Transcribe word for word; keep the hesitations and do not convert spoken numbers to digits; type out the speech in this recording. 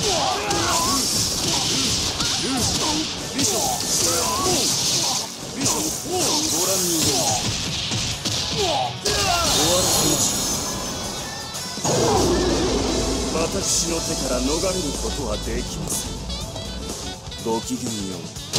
私の手から逃れることはできません。ごきげんよう。